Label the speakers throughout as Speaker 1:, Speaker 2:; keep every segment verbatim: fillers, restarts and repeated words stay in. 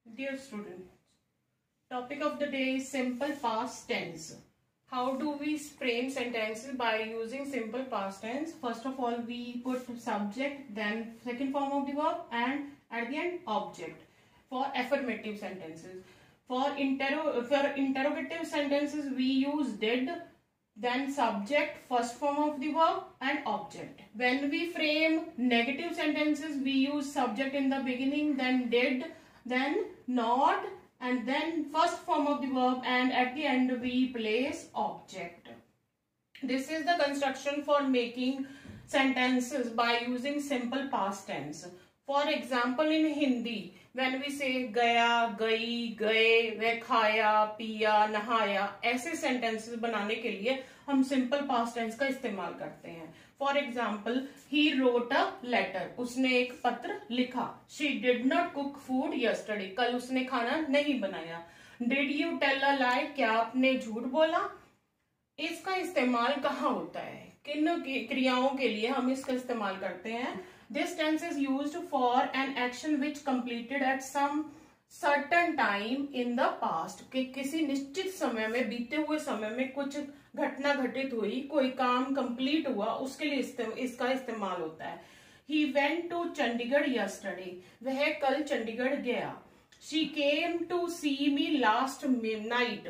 Speaker 1: Dear students, topic of the day is simple past tense. How do we frame sentences by using simple past tense? First of all, we put subject, then second form of the verb, and at the end object for affirmative sentences. For, interro for interrogative sentences, we use did, then subject, first form of the verb, and object. When we frame negative sentences, we use subject in the beginning, then did, then not, and then first form of the verb, and at the end we place object. This is the construction for making sentences by using simple past tense. For example, in Hindi, when we say गया, गई, गए, वह खाया, पिया, नहाया, ऐसे sentences बनाने के लिए हम simple past tense का इस्तेमाल करते हैं. For example, he wrote a letter. उसने एक पत्र लिखा. She did not cook food yesterday. कल उसने खाना नहीं बनाया. Did you tell a lie? क्या आपने झूठ बोला? इसका इस्तेमाल कहाँ होता है? किन क्रियाओं के लिए हम इसका इस्तेमाल करते हैं? This tense is used for an action which completed at some certain time in the past. कि किसी निश्चित समय में, बीते हुए समय में कुछ घटना घटित हुई, कोई काम कंप्लीट हुआ, उसके लिए इस्ते, इसका इस्तेमाल होता है. He went to Chandigarh yesterday. वह कल चंडीगढ़ गया. She came to see me last night.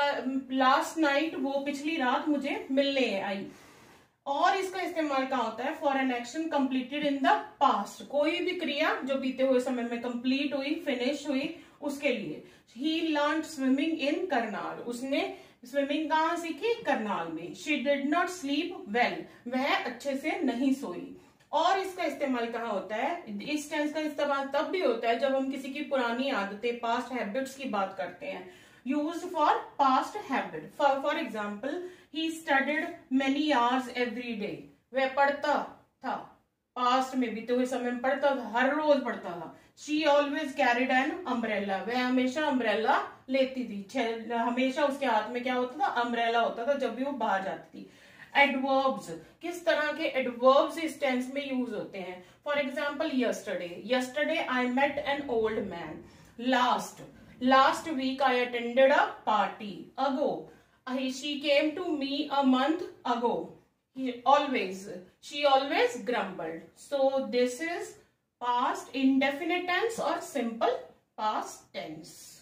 Speaker 1: Last night वो पिछली रात मुझे मिलने आई. और इसका इस्तेमाल कहाँ होता है? For an action completed in the past. कोई भी क्रिया जो बीते हुए समय में कंप्लीट हुई, फिनिश हुई, उसके लिए. He learn swimming in Karnal. उसने स्विमिंग कहाँ सीखी? करनाल में. She did not sleep well. वह अच्छे से नहीं सोई. और इसका इस्तेमाल कहाँ होता है? इस टेंस का इस्तेमाल तब भी होता है जब हम किसी की पुरानी आदतें, पास्ट हैबिट्स की बात करते हैं. Used for past habit. For for example, he studied many hours every day. वह पढ़ता था. Past में बीते हुए समय में पढ़ता था, हर रोज पढ़ता था. She always carried an umbrella. वह हमेशा umbrella लेती थी. हमेशा उसके हाथ में क्या होता था? Umbrella होता था जब भी वो बाहर जाती थी. Adverbs. किस तरह के adverbs इस tense में use होते हैं? For example, yesterday. Yesterday I met an old man. Last. Last week I attended a party. Ago. She came to me a month ago. He always. She always grumbled. So this is past indefinite tense or simple past tense.